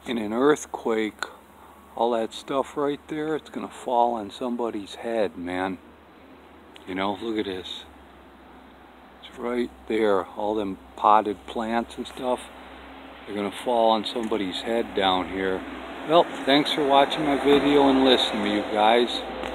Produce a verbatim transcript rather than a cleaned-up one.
in an earthquake, all that stuff right there, it's gonna fall on somebody's head, man. You know, look at this. It's right there. All them potted plants and stuff, they're gonna fall on somebody's head down here. Well, thanks for watching my video and listening to me, you guys.